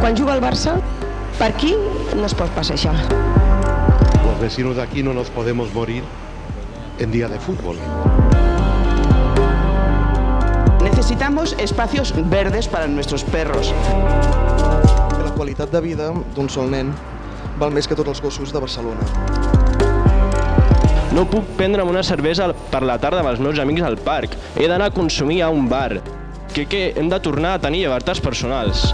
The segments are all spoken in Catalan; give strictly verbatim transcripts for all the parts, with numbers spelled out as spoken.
Quan juga el Barça, per aquí no es pot passejar. Los vecinos de aquí no nos podemos morir en día de fútbol. Necesitamos espacios verdes para nuestros perros. La qualitat de vida d'un sol nen val més que tots els gossos de Barcelona. No puc prendre'm una cervesa per la tarda amb els meus amics al parc. He d'anar a consumir a un bar. Que què? Hem de tornar a tenir llibertats personals.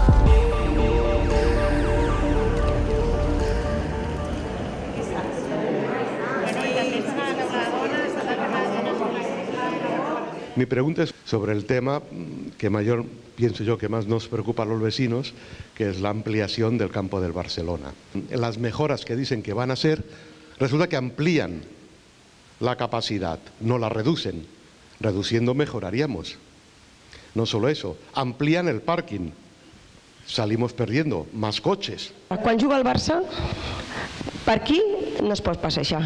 Mi pregunta es sobre el tema que mayor, pienso yo, que más nos preocupa a los vecinos, que es la ampliación del campo del Barcelona. Las mejoras que dicen que van a hacer, resulta que amplían la capacidad, no la reducen. Reduciendo mejoraríamos. No solo eso, amplían el parking. Salimos perdiendo más coches. Quan juga el Barça, per aquí no es pot passejar.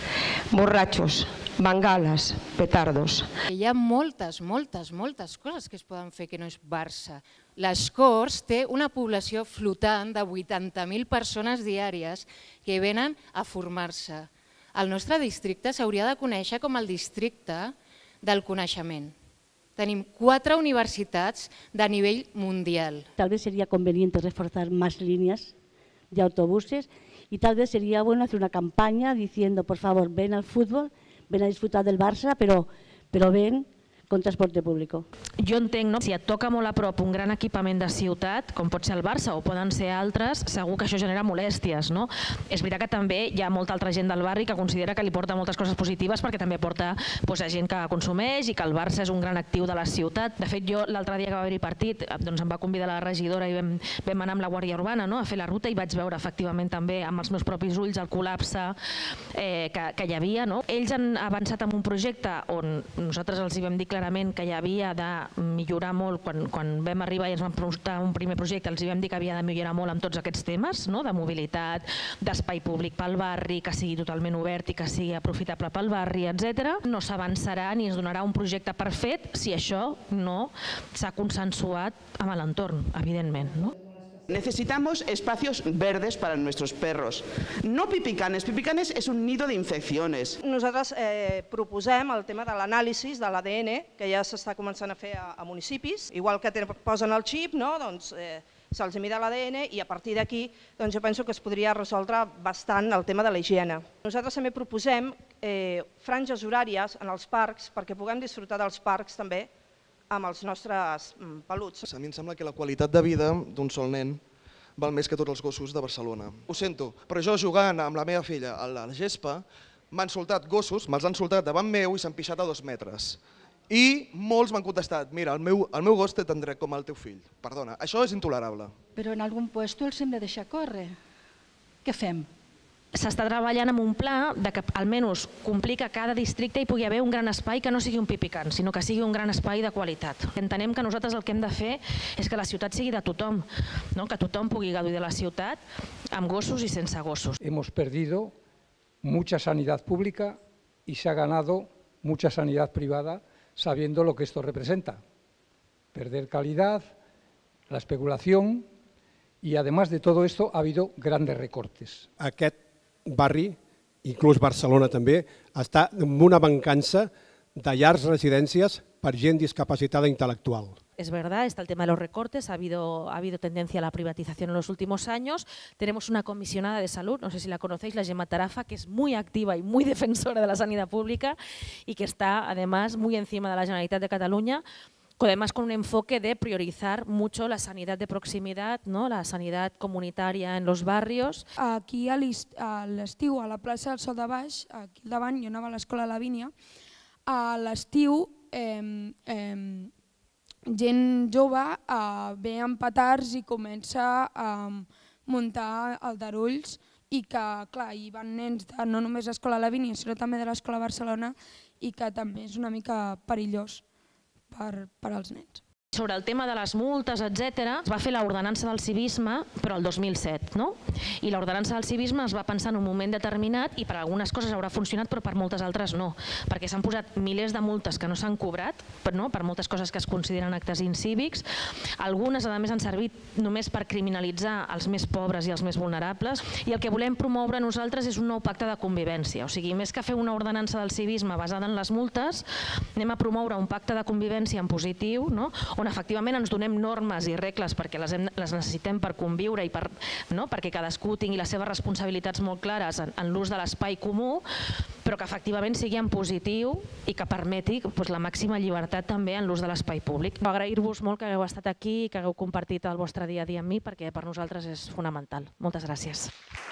Borratxos, bengales, petardos. Hi ha moltes, moltes, moltes coses que es poden fer que no és Barça. Les Corts té una població flotant de vuitanta mil persones diàries que venen a formar-se. El nostre districte s'hauria de conèixer com el districte del coneixement. Tenim cuatro universitats de nivell mundial. Tal vez sería conveniente reforzar más líneas de autobuses y tal vez sería bueno hacer una campaña diciendo, por favor, ven al fútbol, ven a disfrutar del Barça, però, però ven con transporte público. Jo entenc, no? Si et toca molt a prop un gran equipament de ciutat, com pot ser el Barça o poden ser altres, segur que això genera molèsties, no? És veritat que també hi ha molta altra gent del barri que considera que li porta moltes coses positives perquè també porta doncs, a gent que consumeix i que el Barça és un gran actiu de la ciutat. De fet, jo l'altre dia que va haver-hi partit doncs em va convidar la regidora i vam, vam anar amb la Guàrdia Urbana, no? A fer la ruta i vaig veure efectivament també amb els meus propis ulls el col·lapse eh, que, que hi havia. No? Ells han avançat en un projecte on nosaltres els hi vam dir clarament que hi havia de millorar molt, quan, quan vam arribar i ens vam presentar un primer projecte, els hi vam dir que havia de millorar molt amb tots aquests temes, no? De mobilitat, d'espai públic pel barri, que sigui totalment obert i que sigui aprofitable pel barri, etcètera. No s'avançarà ni es donarà un projecte perfet si això no s'ha consensuat amb l'entorn, evidentment. No? Necesitamos espacios verdes para nuestros perros. No pipicanes. Pipicanes és un nido d'infeccions. Nosaltres eh, proposem el tema de l'anàlisi de l'A D N, que ja s'està començant a fer a, a municipis. Igual que ten, posen el xip, no? Doncs, eh, se'ls mida l'A D N i a partir d'aquí doncs, jo penso que es podria resoldre bastant el tema de la higiene. Nosaltres també proposem eh, franges horàries en els parcs perquè puguem disfrutar dels parcs també amb els nostres peluts. A mi em sembla que la qualitat de vida d'un sol nen val més que tots els gossos de Barcelona. Ho sento, però jo jugant amb la meva filla a la gespa m'han soltat gossos, me'ls han soltat davant meu i s'han pixat a dos metres. I molts m'han contestat, mira, el meu, el meu gos té tant dret com el teu fill. Perdona, això és intolerable. Però en algun lloc els hem de deixar córrer. Què fem? S'està treballant amb un pla de que almenys complir que a cada districte hi pugui haver un gran espai que no sigui un pipicant, sinó que sigui un gran espai de qualitat. Entenem que nosaltres el que hem de fer és que la ciutat sigui de tothom, no? Que tothom pugui gaudir de la ciutat amb gossos i sense gossos. Hemos perdido mucha sanidad pública y se ha ganado mucha sanidad privada sabiendo lo que esto representa. Perder calidad, la especulación y además de todo esto ha habido grandes recortes. Aquest barri, inclús Barcelona també, està amb una mancança de llars residències per gent discapacitada intel·lectual. Es verdad, está el tema de los recortes, ha habido, ha habido tendencia a la privatización en los últimos años. Tenemos una comisionada de salud, no sé si la conocéis, la Gemma Tarafa, que es muy activa y muy defensora de la sanidad pública y que está además muy encima de la Generalitat de Cataluña, además con un enfoque de priorizar mucho la sanidad de proximidad, ¿no? La sanidad comunitaria en los barrios. Aquí a l'estiu, a la plaça del Sol de Baix, aquí al davant, jo anava a l'escola Lavínia, a l'estiu eh, eh, gent jove eh, ve amb petards i comença a muntar aldarulls i que, clar, hi van nens de no només l'escola Lavínia, sinó també de l'escola Barcelona i que també és una mica perillós per, per als nens. Sobre el tema de les multes, etcètera, es va fer l'ordenança del civisme, però el dos mil set, no? I l'ordenança del civisme es va pensar en un moment determinat i per algunes coses haurà funcionat, però per moltes altres no, perquè s'han posat milers de multes que no s'han cobrat, no? Per moltes coses que es consideren actes incívics. Algunes, a més, han servit només per criminalitzar els més pobres i els més vulnerables, i el que volem promoure nosaltres és un nou pacte de convivència. O sigui, més que fer una ordenança del civisme basada en les multes, anem a promoure un pacte de convivència en positiu, no? On efectivament ens donem normes i regles perquè les, hem, les necessitem per conviure i per, no? Perquè cadascú tingui les seves responsabilitats molt clares en, en l'ús de l'espai comú, però que efectivament sigui en positiu i que permeti doncs, la màxima llibertat també en l'ús de l'espai públic. Agrair-vos molt que hagueu estat aquí i que hagueu compartit el vostre dia a dia amb mi, perquè per nosaltres és fonamental. Moltes gràcies.